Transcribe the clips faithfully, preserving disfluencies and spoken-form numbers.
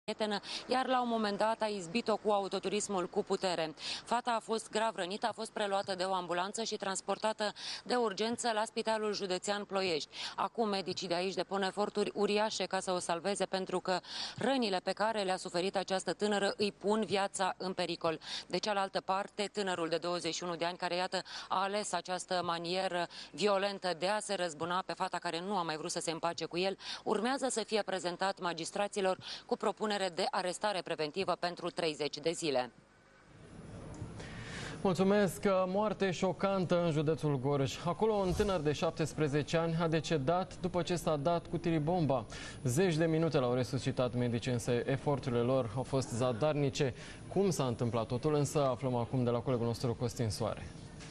prietenă, iar la un moment dat a izbit-o cu autoturismul cu putere. Fata a fost grav rănită, a fost preluată de o ambulanță și transportată de urgență la Spitalul Județean Ploiești. Acum medicii de aici depun eforturi uriașe ca să o salveze, pentru că rănile pe care le-a suferit această tânără îi pun viața în pericol. De cealaltă parte, tânărul de douăzeci și unu de ani, care iată a ales această manieră violentă de a se răzbuna pe fata care nu a mai vrut să se împace cu el, urmează să fie prezentat magistraților cu propunere de arestare preventivă pentru treizeci de zile. Mulțumesc! Moarte șocantă în județul Gorj. Acolo un tânăr de șaptesprezece ani a decedat după ce s-a dat cu tiribomba. Zeci de minute l-au resuscitat medicii, însă eforturile lor au fost zadarnice. Cum s-a întâmplat totul, însă aflăm acum de la colegul nostru Costin Soare.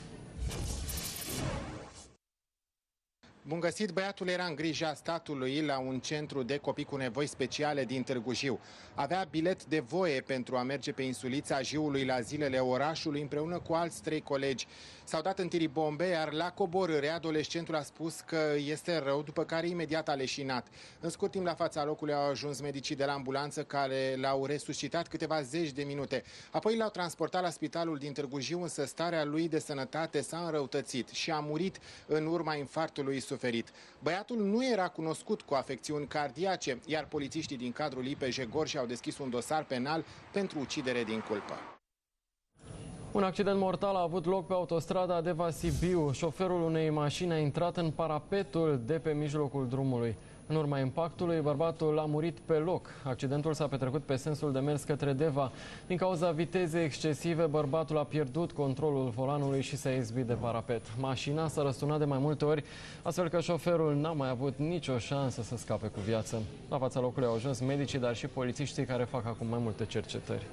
Bun găsit! Băiatul era în grija statului la un centru de copii cu nevoi speciale din Târgu Jiu. Avea bilet de voie pentru a merge pe insulița Jiului la zilele orașului împreună cu alți trei colegi. S-au dat în tiribombe, iar la coborâre adolescentul a spus că este rău, după care imediat a leșinat. În scurt timp la fața locului au ajuns medicii de la ambulanță, care l-au resuscitat câteva zeci de minute. Apoi l-au transportat la spitalul din Târgu Jiu, însă starea lui de sănătate s-a înrăutățit și a murit în urma infarctului suferit. Băiatul nu era cunoscut cu afecțiuni cardiace, iar polițiștii din cadrul I P J Gorj au deschis un dosar penal pentru ucidere din culpă. Un accident mortal a avut loc pe autostrada Deva-Sibiu. Șoferul unei mașini a intrat în parapetul de pe mijlocul drumului. În urma impactului, bărbatul a murit pe loc. Accidentul s-a petrecut pe sensul de mers către Deva. Din cauza vitezei excesive, bărbatul a pierdut controlul volanului și s-a izbit de parapet. Mașina s-a răsturnat de mai multe ori, astfel că șoferul n-a mai avut nicio șansă să scape cu viață. La fața locului au ajuns medicii, dar și polițiștii, care fac acum mai multe cercetări.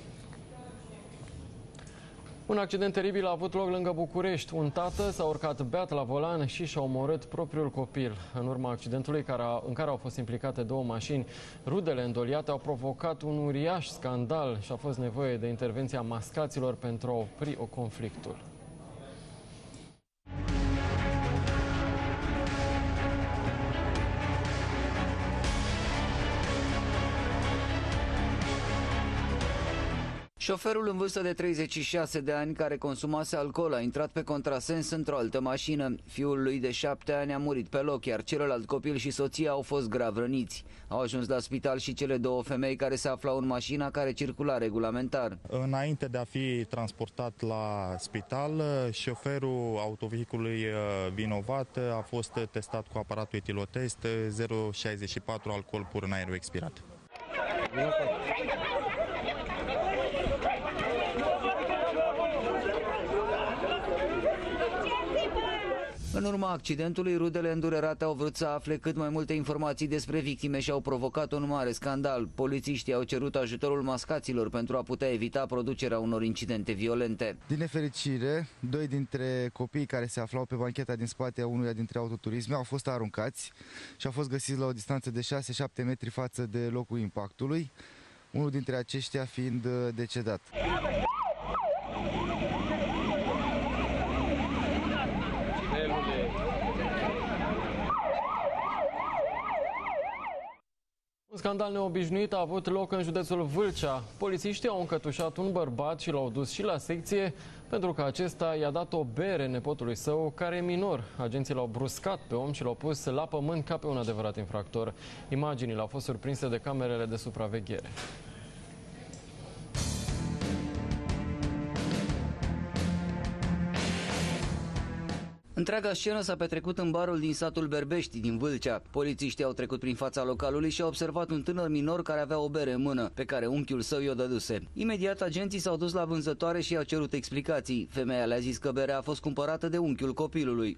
Un accident teribil a avut loc lângă București. Un tată s-a urcat beat la volan și și-a omorât propriul copil. În urma accidentului care a, în care au fost implicate două mașini, rudele îndoliate au provocat un uriaș scandal și a fost nevoie de intervenția mascaților pentru a opri o conflictul. Șoferul în vârstă de treizeci și șase de ani, care consumase alcool, a intrat pe contrasens într-o altă mașină. Fiul lui de șapte ani a murit pe loc, iar celălalt copil și soția au fost grav răniți. Au ajuns la spital și cele două femei care se aflau în mașina care circula regulamentar. Înainte de a fi transportat la spital, șoferul autovehiculului vinovat a fost testat cu aparatul etilotest zero virgulă șaizeci și patru, alcool pur în aerul expirat. În urma accidentului, rudele îndurerate au vrut să afle cât mai multe informații despre victime și au provocat un mare scandal. Polițiștii au cerut ajutorul mascaților pentru a putea evita producerea unor incidente violente. Din nefericire, doi dintre copiii care se aflau pe bancheta din spate a unuia dintre autoturisme au fost aruncați și au fost găsiți la o distanță de șase șapte metri față de locul impactului, unul dintre aceștia fiind decedat. Un scandal neobișnuit a avut loc în județul Vâlcea. Polițiștii au încătușat un bărbat și l-au dus și la secție pentru că acesta i-a dat o bere nepotului său, care e minor. Agenții l-au bruscat pe om și l-au pus la pământ ca pe un adevărat infractor. Imaginile au fost surprinse de camerele de supraveghere. Întreaga scenă s-a petrecut în barul din satul Berbești, din Vâlcea. Polițiștii au trecut prin fața localului și au observat un tânăr minor care avea o bere în mână, pe care unchiul său i-o dăduse. Imediat, agenții s-au dus la vânzătoare și i-au cerut explicații. Femeia le-a zis că berea a fost cumpărată de unchiul copilului.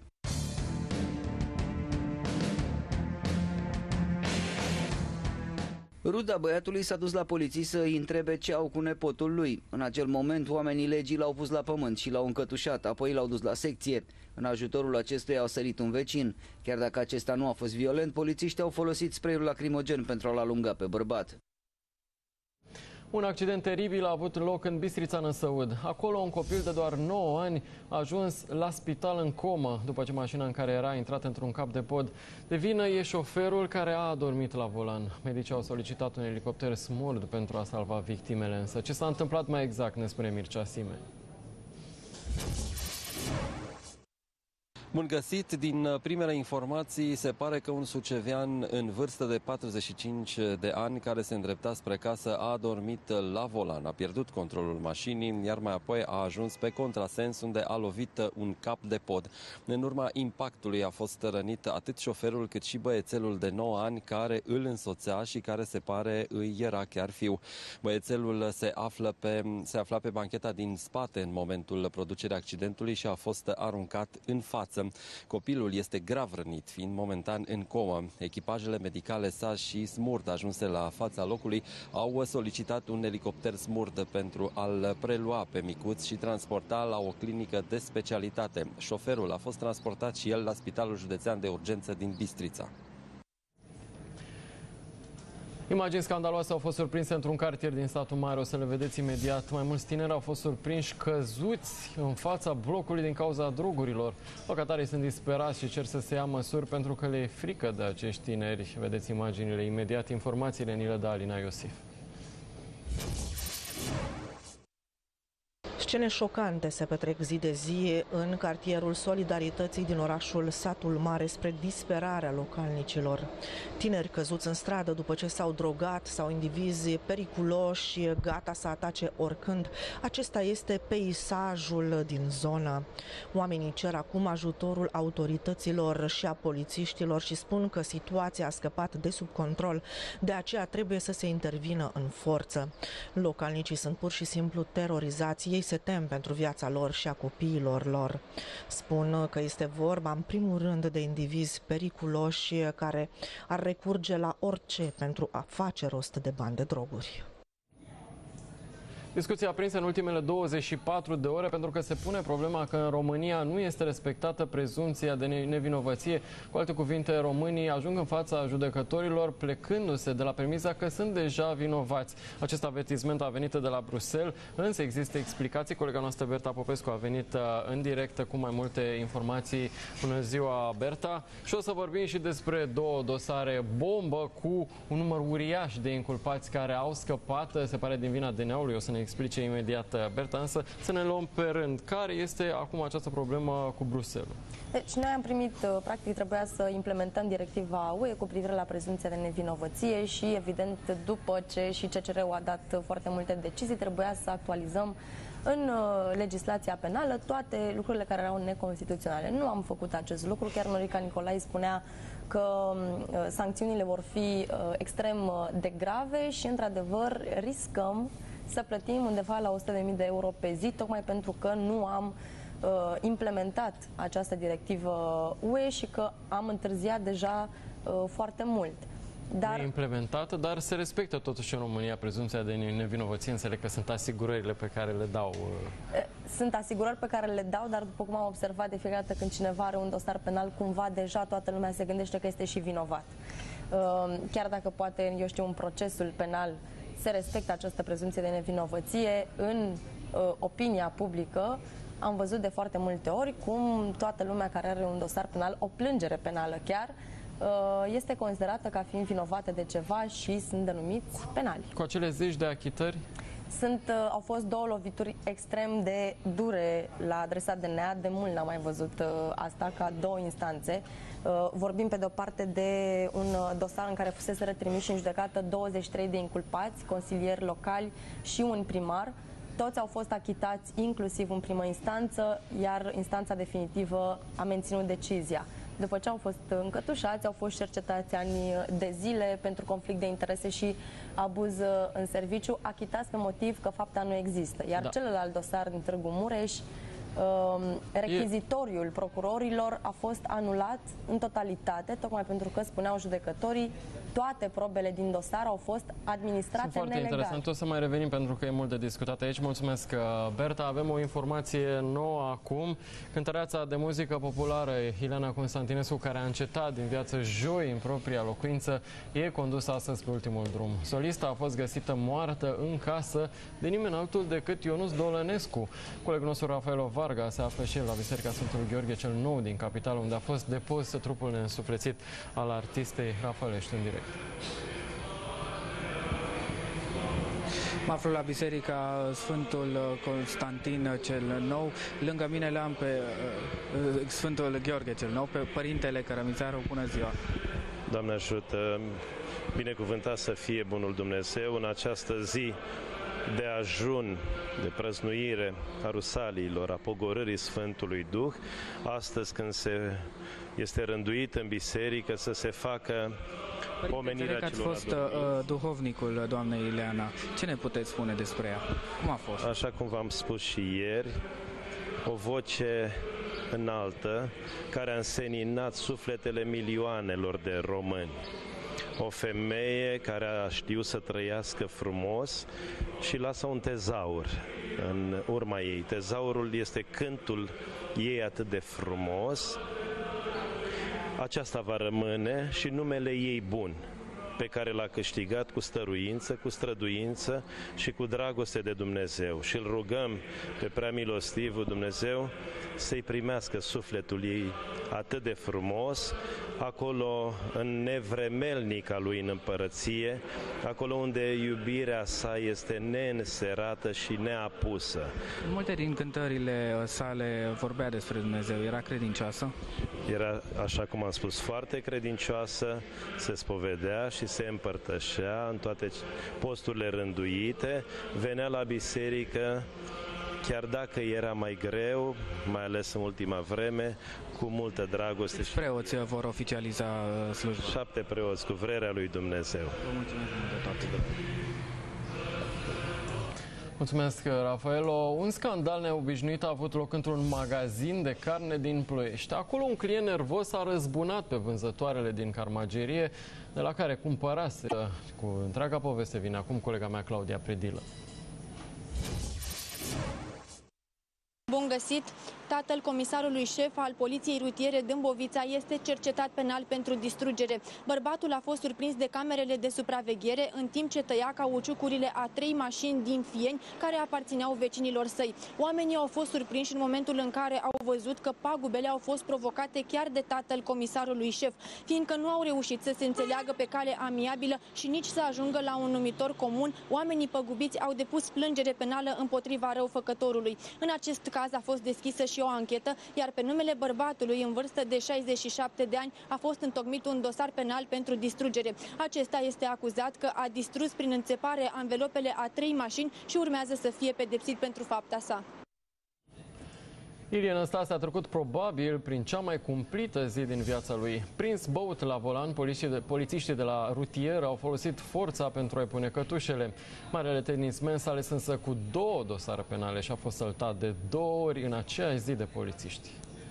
Ruda băiatului s-a dus la poliție să îi întrebe ce au cu nepotul lui. În acel moment, oamenii legii l-au pus la pământ și l-au încătușat, apoi l-au dus la secție. În ajutorul acestuia au sărit un vecin. Chiar dacă acesta nu a fost violent, polițiștii au folosit spray-ul lacrimogen pentru a-l alunga pe bărbat. Un accident teribil a avut loc în Bistrița Năsăud. Acolo un copil de doar nouă ani a ajuns la spital în comă după ce mașina în care era a intrat într-un cap de pod. De vină e șoferul care a adormit la volan. Medicii au solicitat un elicopter SMURD pentru a salva victimele, însă ce s-a întâmplat mai exact ne spune Mircea Sime. Bun găsit! Din primele informații se pare că un sucevean în vârstă de patruzeci și cinci de ani care se îndrepta spre casă a adormit la volan, a pierdut controlul mașinii, iar mai apoi a ajuns pe contrasens unde a lovit un cap de pod. În urma impactului a fost rănit atât șoferul cât și băiețelul de nouă ani care îl însoțea și care se pare îi era chiar fiu. Băiețelul se, află pe, se afla pe bancheta din spate în momentul producerii accidentului și a fost aruncat în față. Copilul este grav rănit, fiind momentan în comă. Echipajele medicale S A S și SMURD ajunse la fața locului au solicitat un elicopter SMURD pentru a-l prelua pe micuț și transporta la o clinică de specialitate. Șoferul a fost transportat și el la Spitalul Județean de Urgență din Bistrița. Imagini scandaloase au fost surprinse într-un cartier din satul Mare, o să le vedeți imediat. Mai mulți tineri au fost surprinși căzuți în fața blocului din cauza drogurilor. Locatarii sunt disperați și cer să se ia măsuri pentru că le e frică de acești tineri. Vedeți imaginile imediat, informațiile ni le dă Alina Iosif. Scene șocante se petrec zi de zi în cartierul Solidarității din orașul Satul Mare spre disperarea localnicilor. Tineri căzuți în stradă după ce s-au drogat sau indivizi periculoși, gata să atace oricând. Acesta este peisajul din zonă. Oamenii cer acum ajutorul autorităților și a polițiștilor și spun că situația a scăpat de sub control, de aceea trebuie să se intervină în forță. Localnicii sunt pur și simplu terorizați, ei se tem pentru viața lor și a copiilor lor. Spun că este vorba în primul rând de indivizi periculoși care ar recurge la orice pentru a face rost de bani de droguri. Discuția aprinsă în ultimele douăzeci și patru de ore pentru că se pune problema că în România nu este respectată prezumția de nevinovăție. Cu alte cuvinte, românii ajung în fața judecătorilor plecându-se de la premisa că sunt deja vinovați. Acest avertisment a venit de la Bruxelles, însă există explicații. Colega noastră Berta Popescu a venit în direct cu mai multe informații. Bună ziua, Berta! Și o să vorbim și despre două dosare bombă cu un număr uriaș de inculpați care au scăpat, se pare, din vina D N A-ului. O să ne explice imediat Berta, însă să ne luăm pe rând. Care este acum această problemă cu Bruxelles? Deci noi am primit, practic trebuia să implementăm directiva U E cu privire la prezumția de nevinovăție și evident după ce și C C R-ul a dat foarte multe decizii, trebuia să actualizăm în legislația penală toate lucrurile care erau neconstituționale. Nu am făcut acest lucru, chiar Norica Nicolae spunea că sancțiunile vor fi extrem de grave și într-adevăr riscăm să plătim undeva la o sută de mii de euro pe zi, tocmai pentru că nu am uh, implementat această directivă U E și că am întârziat deja uh, foarte mult. Dar... Nu e implementată, dar se respectă totuși în România prezumția de nevinovăție. Înțeleg că sunt asigurările pe care le dau. Uh... Sunt asigurări pe care le dau, dar după cum am observat, de fiecare dată când cineva are un dosar penal, cumva deja toată lumea se gândește că este și vinovat. Uh, chiar dacă poate, eu știu, un procesul penal se respectă această prezumție de nevinovăție, în uh, opinia publică am văzut de foarte multe ori cum toată lumea care are un dosar penal, o plângere penală chiar, uh, este considerată ca fiind vinovată de ceva și sunt denumiți penali. Cu acele zeci de achitări? Sunt, uh, au fost două lovituri extrem de dure la adresa D N A, de mult n-am mai văzut uh, asta, ca două instanțe. Uh, vorbim pe de o parte de un uh, dosar în care fusese trimiși în judecată douăzeci și trei de inculpați, consilieri locali și un primar. Toți au fost achitați, inclusiv în primă instanță, iar instanța definitivă a menținut decizia. După ce au fost încătușați, au fost cercetați ani de zile pentru conflict de interese și abuz în serviciu, achitați pe motiv că fapta nu există. Iar da. celălalt dosar din Târgu Mureș, rechizitoriul procurorilor a fost anulat în totalitate, tocmai pentru că spuneau judecătorii toate probele din dosar au fost administrate Sunt foarte nelegal. interesant. O să mai revenim pentru că e mult de discutat aici. Mulțumesc, Berta. Avem o informație nouă acum. Cântăreața de muzică populară Ileana Constantinescu, care a încetat din viață joi în propria locuință, e condusă astăzi pe ultimul drum. Solista a fost găsită moartă în casă de nimeni altul decât Ionuț Dolănescu. Colegul nostru Rafael Varga se află și el la Biserica Sfântul Gheorghe cel Nou din capitală, unde a fost depus trupul neînsuflețit al artistei. Rafael, ești în direct. Mă aflu la Biserica Sfântul Constantin cel Nou. Lângă mine le-am pe uh, Sfântul Gheorghe cel Nou, pe Părintele Cărămițaru. Bună ziua! Doamne ajută! Binecuvântat să fie bunul Dumnezeu în această zi de ajun, de prăznuire a rusaliilor, a pogorârii Sfântului Duh, astăzi când se este rânduit în biserică să se facă pomenirea Părinte, celor ați fost uh, duhovnicul doamnei Ileana. Ce ne puteți spune despre ea? Cum a fost? Așa cum v-am spus și ieri, o voce înaltă care a înseninat sufletele milioanelor de români. O femeie care a știut să trăiască frumos și lasă un tezaur în urma ei. Tezaurul este cântul ei atât de frumos. Aceasta va rămâne și numele ei bun, pe care l-a câștigat cu stăruință, cu străduință și cu dragoste de Dumnezeu. Și îl rugăm pe prea milostivul Dumnezeu să-i primească sufletul ei atât de frumos, acolo în nevremelnica lui în împărăție, acolo unde iubirea sa este neînserată și neapusă. În multe din cântările sale vorbea despre Dumnezeu. Era credincioasă? Era, așa cum am spus, foarte credincioasă, se spovedea și se împărtășea în toate posturile rânduite, venea la biserică, chiar dacă era mai greu, mai ales în ultima vreme, cu multă dragoste. Câți preoți vor oficializa slujba? Șapte preoți, cu vrerea lui Dumnezeu. Vă mulțumesc de toate. Mulțumesc, Rafaelo. Un scandal neobișnuit a avut loc într-un magazin de carne din Ploiești. Acolo un client nervos a răzbunat pe vânzătoarele din carmagerie de la care cumpărase. Cu întreaga poveste vine acum colega mea Claudia Predilă. Bun găsit! Tatăl comisarului șef al Poliției Rutiere Dâmbovița este cercetat penal pentru distrugere. Bărbatul a fost surprins de camerele de supraveghere în timp ce tăia cauciucurile a trei mașini din Fieni care aparțineau vecinilor săi. Oamenii au fost surprinși în momentul în care au văzut că pagubele au fost provocate chiar de tatăl comisarului șef, fiindcă nu au reușit să se înțeleagă pe cale amiabilă și nici să ajungă la un numitor comun. Oamenii păgubiți au depus plângere penală împotriva răufăcătorului. În acest caz a fost deschisă și o anchetă, iar pe numele bărbatului în vârstă de șaizeci și șapte de ani a fost întocmit un dosar penal pentru distrugere. Acesta este acuzat că a distrus prin înțepare anvelopele a trei mașini și urmează să fie pedepsit pentru fapta sa. Ilie Năstase a trecut probabil prin cea mai cumplită zi din viața lui. Prins băut la volan, polițiștii de la rutier au folosit forța pentru a-i pune cătușele. Marele tenismen s-a ales însă cu două dosare penale și a fost săltat de două ori în aceeași zi de polițiști.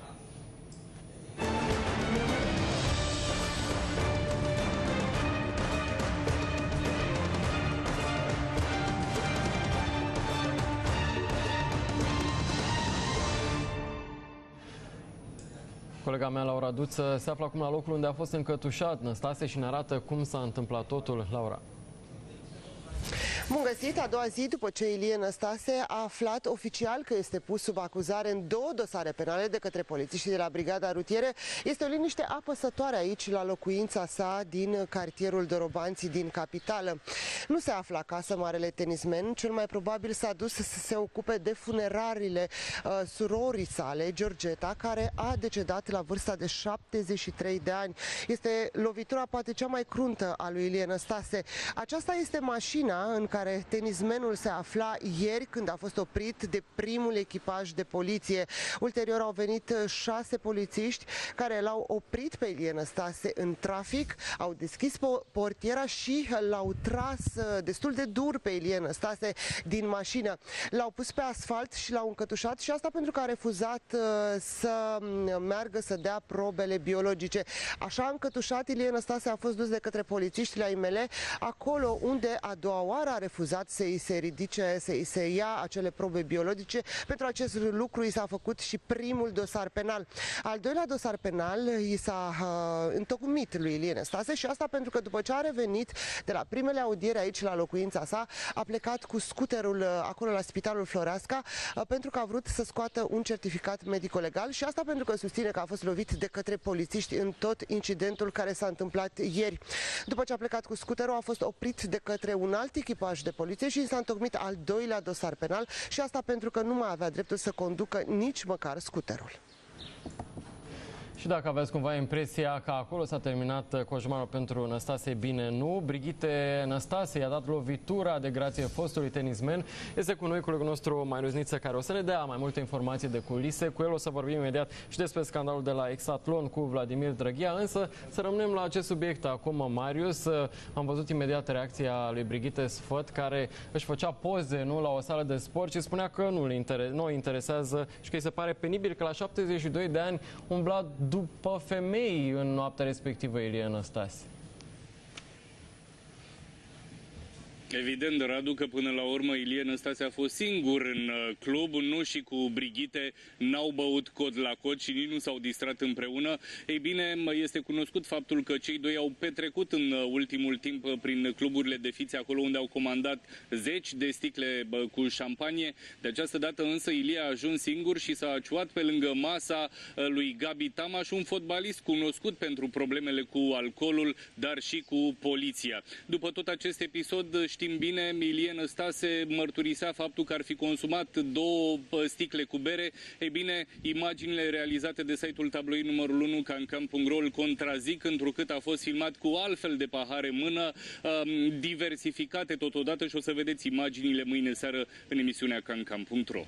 Colega mea, Laura Duță, se află acum la locul unde a fost încătușat Năstase și ne arată cum s-a întâmplat totul. Laura. Bun găsit! A doua zi după ce Ilie Năstase a aflat oficial că este pus sub acuzare în două dosare penale de către polițiștii de la Brigada Rutieră, este o liniște apăsătoare aici la locuința sa din cartierul Dorobanții din capitală. Nu se află acasă marele tenismen, cel mai probabil s-a dus să se ocupe de funerariile uh, surorii sale, Georgeta, care a decedat la vârsta de șaptezeci și trei de ani. Este lovitura poate cea mai cruntă a lui Ilie Năstase. Aceasta este mașina în care care tenismenul se afla ieri când a fost oprit de primul echipaj de poliție. Ulterior au venit șase polițiști care l-au oprit pe Ilie Năstase în trafic, au deschis portiera și l-au tras destul de dur pe Ilie Năstase din mașină. L-au pus pe asfalt și l-au încătușat, și asta pentru că a refuzat să meargă să dea probele biologice. Așa încătușat, Ilie Năstase a fost dus de către polițiști la I M L, acolo unde a doua oară a refuzat să îi se ridice, să îi se ia acele probe biologice. Pentru acest lucru i s-a făcut și primul dosar penal. Al doilea dosar penal i s-a uh, întocmit lui Ilie Năstase, și asta pentru că după ce a revenit de la primele audiere aici la locuința sa, a plecat cu scuterul uh, acolo la Spitalul Floreasca uh, pentru că a vrut să scoată un certificat medico-legal, și asta pentru că susține că a fost lovit de către polițiști în tot incidentul care s-a întâmplat ieri. După ce a plecat cu scuterul, a fost oprit de către un alt echipaj de poliție și s-a întocmit al doilea dosar penal, și asta pentru că nu mai avea dreptul să conducă nici măcar scuterul. Și dacă aveți cumva impresia că acolo s-a terminat coșmarul pentru Năstase, bine nu. Brigitte Năstase i-a dat lovitura de grație fostului tenismen. Este cu noi colegul nostru Marius Niță, care o să ne dea mai multe informații de culise. Cu el o să vorbim imediat și despre scandalul de la Exatlon cu Vladimir Drăghia, însă să rămânem la acest subiect acum, Marius. Am văzut imediat reacția lui Brigitte Sfăt, care își făcea poze, nu, la o sală de sport și spunea că nu, inter- nu o interesează și că îi se pare penibil că la șaptezeci și doi de ani umbla după femei în noaptea respectivă Ilie Năstase. Evident, Radu, că până la urmă Ilie Năstase a fost singur în club, nu și cu Brigitte, n-au băut cod la cod și nici nu s-au distrat împreună. Ei bine, este cunoscut faptul că cei doi au petrecut în ultimul timp prin cluburile de fițe, acolo unde au comandat zeci de sticle cu șampanie. De această dată însă Ilie a ajuns singur și s-a aciuat pe lângă masa lui Gabi Tamaș, un fotbalist cunoscut pentru problemele cu alcoolul, dar și cu poliția. După tot acest episod, știm bine, Ilie Năstase mărturisea faptul că ar fi consumat două sticle cu bere. Ei bine, imaginile realizate de site-ul tabloid numărul unu, cancam punct ro, îl contrazic, întrucât a fost filmat cu altfel de pahare în mână, diversificate totodată, și o să vedeți imaginile mâine seară în emisiunea cancam punct ro.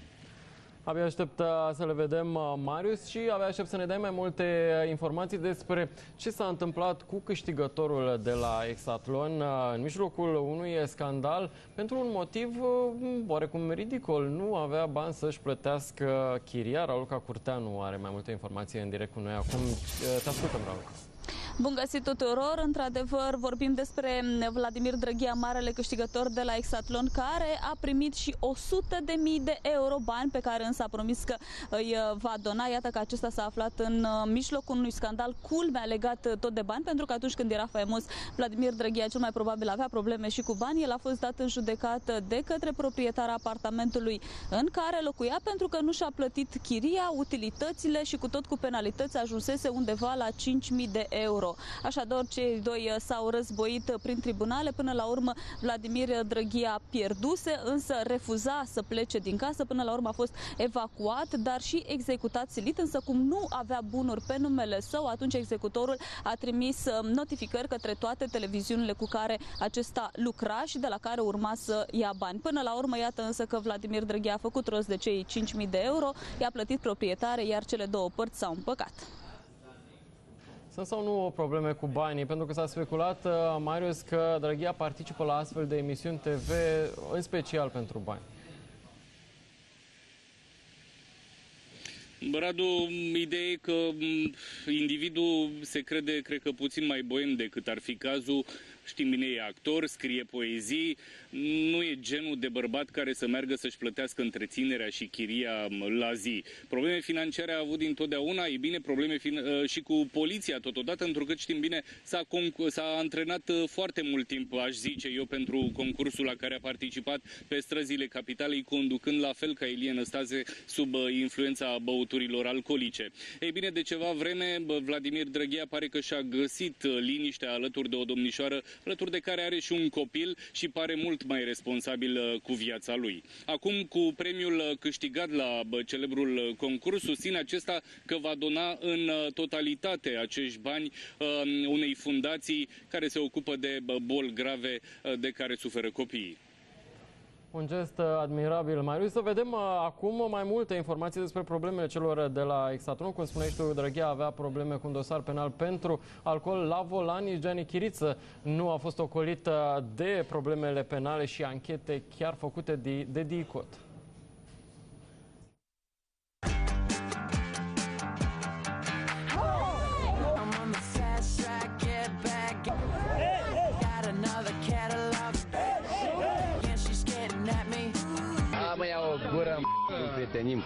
Abia aștept să le vedem, Marius, și abia aștept să ne dai mai multe informații despre ce s-a întâmplat cu câștigătorul de la Exatlon în mijlocul unui scandal pentru un motiv oarecum ridicol. Nu avea bani să-și plătească chiria. Raluca Curteanu are mai multe informații în direct cu noi acum. Te ascultăm, Raluca. Bun găsit tuturor! Într-adevăr, vorbim despre Vladimir Drăghia, marele câștigător de la Exatlon, care a primit și o sută de mii de euro, bani pe care însă a promis că îi va dona. Iată că acesta s-a aflat în mijlocul unui scandal, culmea, legat tot de bani, pentru că atunci când era faimos, Vladimir Drăghia cel mai probabil avea probleme și cu bani. El a fost dat în judecată de către proprietara apartamentului în care locuia, pentru că nu și-a plătit chiria, utilitățile și cu tot cu penalități ajunsese undeva la cinci mii de euro. Așadar, cei doi s-au războit prin tribunale. Până la urmă, Vladimir Drăghia pierduse, însă refuza să plece din casă. Până la urmă a fost evacuat, dar și executat silit. Însă, cum nu avea bunuri pe numele său, atunci executorul a trimis notificări către toate televiziunile cu care acesta lucra și de la care urma să ia bani. Până la urmă, iată însă că Vladimir Drăghia a făcut rost de cei cinci mii de euro, i-a plătit proprietare, iar cele două părți s-au împăcat. Sunt sau nu probleme cu banii? Pentru că s-a speculat, Marius, că Drăghia participă la astfel de emisiuni T V, în special pentru bani. Radu, ideea e că individul se crede, cred că puțin mai boem decât ar fi cazul. Știm bine, e actor, scrie poezii, nu e genul de bărbat care să meargă să-și plătească întreținerea și chiria la zi. Probleme financiare a avut dintotdeauna, e bine, probleme și cu poliția totodată, întrucât știm bine, s-a antrenat foarte mult timp, aș zice eu, pentru concursul la care a participat pe străzile capitalei, conducând la fel ca Ilie Năstase sub influența băuturilor alcoolice. Ei bine, de ceva vreme, Vladimir Drăghia pare că și-a găsit liniștea alături de o domnișoară, alături de care are și un copil și pare mult mai responsabil cu viața lui. Acum, cu premiul câștigat la celebrul concurs, susține acesta că va dona în totalitate acești bani unei fundații care se ocupă de boli grave de care suferă copiii. Un gest admirabil, Marius. Să vedem acum mai multe informații despre problemele celor de la Exatron. Cum spuneai tu, Drăghea avea probleme cu un dosar penal pentru alcool la volan. Gianni Chiriță nu a fost ocolit de problemele penale și anchete chiar făcute de, de DICOT. Mă iau o gură, nu prietenim.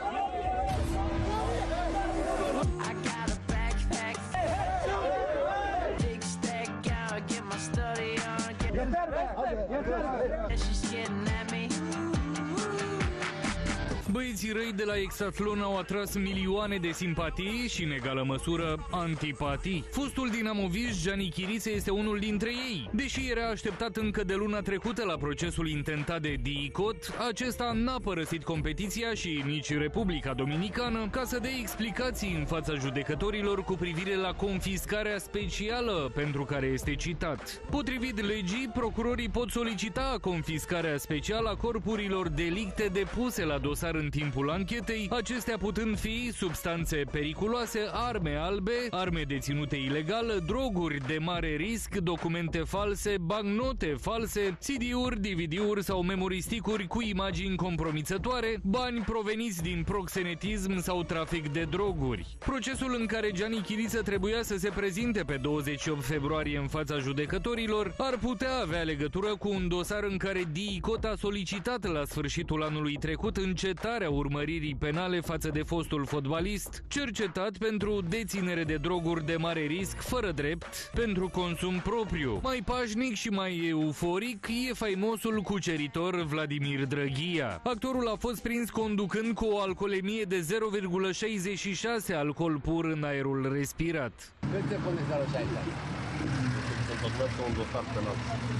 Băieții răi de la Exatlon au atras milioane de simpatii și, în egală măsură, antipatii. Fostul dinamovist Gianni Chiriță este unul dintre ei. Deși era așteptat încă de luna trecută la procesul intentat de DICOT, acesta n-a părăsit competiția și nici Republica Dominicană ca să dea explicații în fața judecătorilor cu privire la confiscarea specială pentru care este citat. Potrivit legii, procurorii pot solicita confiscarea specială a corpurilor delicte depuse la dosar în timpul anchetei, acestea putând fi substanțe periculoase, arme albe, arme deținute ilegal, droguri de mare risc, documente false, bancnote false, C D-uri, D V D-uri sau memoristicuri cu imagini compromițătoare, bani proveniți din proxenetism sau trafic de droguri. Procesul în care Gianni Chiriță trebuia să se prezinte pe douăzeci și opt februarie în fața judecătorilor ar putea avea legătură cu un dosar în care DICOT a solicitat la sfârșitul anului trecut încetarea urmăririi penale față de fostul fotbalist, cercetat pentru deținere de droguri de mare risc fără drept, pentru consum propriu. Mai pașnic și mai euforic e faimosul cuceritor Vladimir Drăghia. Actorul a fost prins conducând cu o alcoolemie de zero virgulă șaizeci și șase alcool pur în aerul respirat. Cât se pune zero virgulă șaizeci? Sunt tot un dosar penal.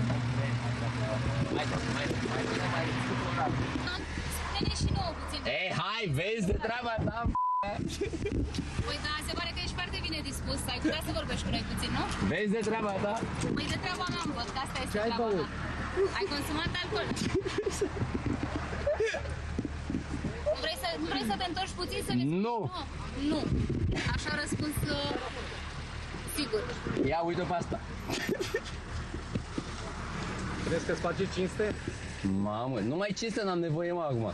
Hai, hai, hai, hai. Și nouă puțin. Ei, hai, vezi de treaba ta. Păi da, se pare că ești foarte bine dispus. Ai putea să vorbești cu noi puțin, nu? Vezi de treaba ta? Păi de treaba mea am văzut, că asta este treaba mea. Ai consumat alcool? Nu vrei să, nu vrei să te întorci puțin să vezi? Nu. Nu. Așa a răspuns uh, sigur. Ia, uite pe asta. Crezi că-ți face cinste? Mamă, nu mai cinste, n-am nevoie, mă, acum.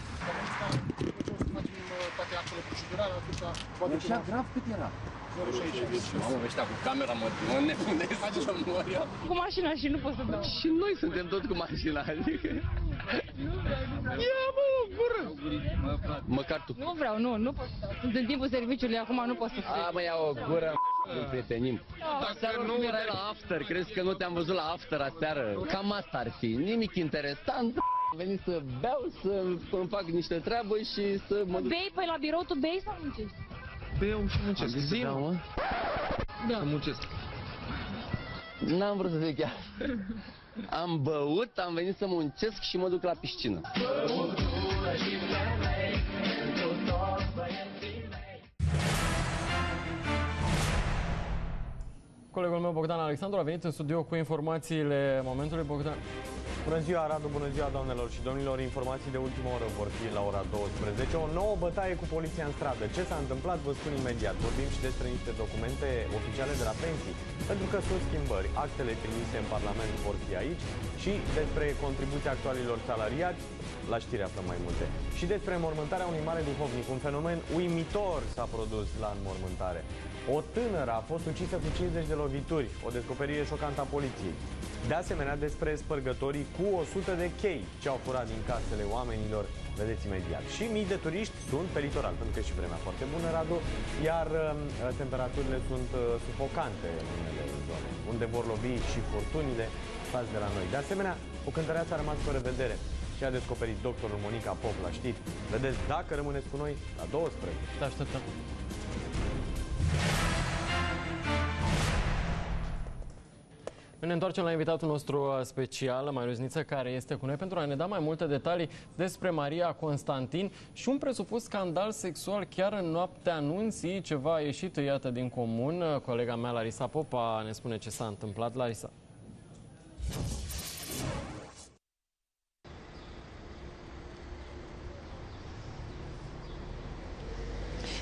Așa grav cât era? Mamă, ăștia cu camera mă, mă nebunesc să mor eu. Cu mașina și nu pot să dau. Și noi suntem tot cu mașina, adică... Ia, mă, o gură! Măcar tu. Nu vreau, nu, nu pot. Sunt în timpul serviciului, acum nu pot să fiu. A, mă, ia o gură, nu prietenim. Dacă nu erai la after, crezi că nu te-am văzut la after aseară? Cam asta ar fi, nimic interesant. Am venit să beau, să îmi fac niște treabă și să mă duc. Bei? Păi la birou tu bei sau muncești? Beau și muncesc. Zi, mă. Da. Să muncesc. N-am vrut să zic chiar. Am băut, am venit să muncesc și mă duc la piscină. Colegul meu, Bogdan Alexandru, a venit în studio cu informațiile momentului. Bogdan. Bună ziua, Radu, bună ziua, doamnelor și domnilor. Informații de ultimă oră vor fi la ora douăsprezece. O nouă bătaie cu poliția în stradă. Ce s-a întâmplat, vă spun imediat. Vorbim și despre niște documente oficiale de la pensii, pentru că sunt schimbări. Actele trimise în Parlament vor fi aici și despre contribuția actualilor salariați. La știri aflăm mai multe. Și despre înmormântarea unui mare duhovnic. Un fenomen uimitor s-a produs la înmormântare. O tânără a fost ucisă cu cincizeci de lovituri, o descoperire șocantă a poliției. De asemenea, despre spărgătorii cu o sută de chei ce au furat din casele oamenilor, vedeți imediat. Și mii de turiști sunt pe litoral, pentru că e și vremea foarte bună, Radu, iar uh, temperaturile sunt uh, sufocante în unele zone, unde vor lovi și furtunile, stați de la noi. De asemenea, o cântăreață a rămas fără vedere și a descoperit doctorul Monica Pop la știri. Vedeți, dacă rămâneți cu noi, la douăsprezece. Te așteptăm. Ne întoarcem la invitatul nostru special, Marius Niță, care este cu noi pentru a ne da mai multe detalii despre Maria Constantin și un presupus scandal sexual chiar în noaptea anunții. Ceva a ieșit, iată, din comun. Colega mea, Larisa Popa, ne spune ce s-a întâmplat. Larisa.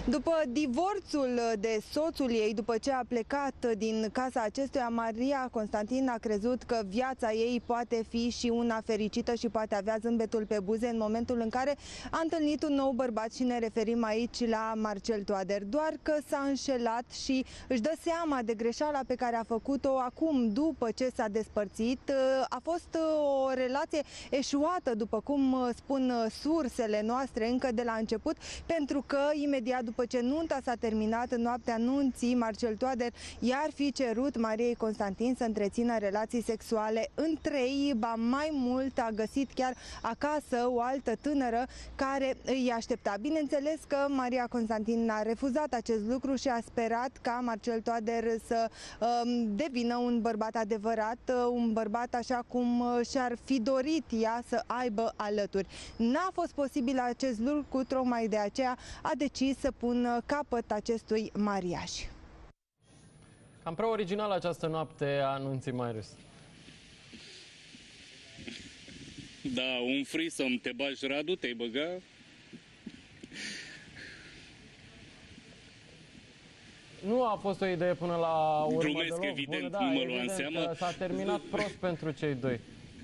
După divorțul de soțul ei, după ce a plecat din casa acestuia, Maria Constantin a crezut că viața ei poate fi și una fericită și poate avea zâmbetul pe buze în momentul în care a întâlnit un nou bărbat și ne referim aici la Marcel Toader. Doar că s-a înșelat și își dă seama de greșeala pe care a făcut-o acum, după ce s-a despărțit. A fost o relație eșuată, după cum spun sursele noastre încă de la început, pentru că imediat după ce nunta s-a terminat, în noaptea nunții, Marcel Toader i-ar fi cerut Mariei Constantin să întrețină relații sexuale între ei, ba mai mult a găsit chiar acasă o altă tânără care îi aștepta. Bineînțeles că Maria Constantin a refuzat acest lucru și a sperat ca Marcel Toader să um, devină un bărbat adevărat, un bărbat așa cum și-ar fi dorit ea să aibă alături. N-a fost posibil acest lucru, tocmai de aceea a decis să pună capăt acestui mariaj. Cam prea original această noapte a anunții, Marius. Da, un frisăm, te bagi, Radu, te-ai băga? Nu a fost o idee până la urmă. Glumesc, deloc. evident, Bună, da, nu mă evident lua în seamă. S-a terminat prost pentru cei doi.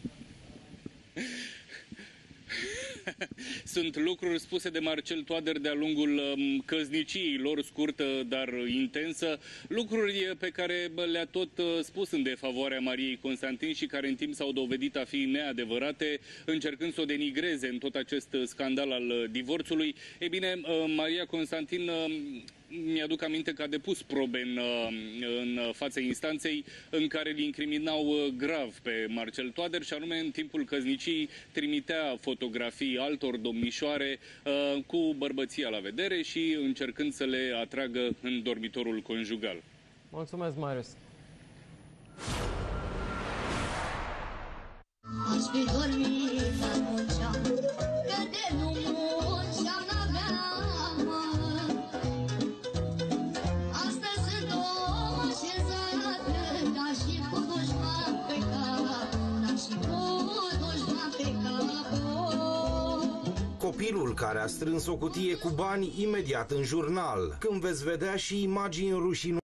Sunt lucruri spuse de Marcel Toader de-a lungul căsniciei lor, scurtă, dar intensă, lucruri pe care le-a tot spus în defavoarea Mariei Constantin și care în timp s-au dovedit a fi neadevărate, încercând să o denigreze în tot acest scandal al divorțului. Ei bine, Maria Constantin, mi-aduc aminte că a depus probe în, în fața instanței în care îl incriminau grav pe Marcel Toader și anume în timpul căsnicii trimitea fotografii altor domnișoare uh, cu bărbăția la vedere și încercând să le atragă în dormitorul conjugal. Mulțumesc, Marius. Aș fi dormit să munceam, că de nu munceam n-aveam, mă. Astăzi sunt om așezat, ca și cu dușman pe cap, ca și cu dușman pe cap. Copilul care a strâns o cutie cu bani imediat în jurnal, când veți vedea și imagini rușinoase.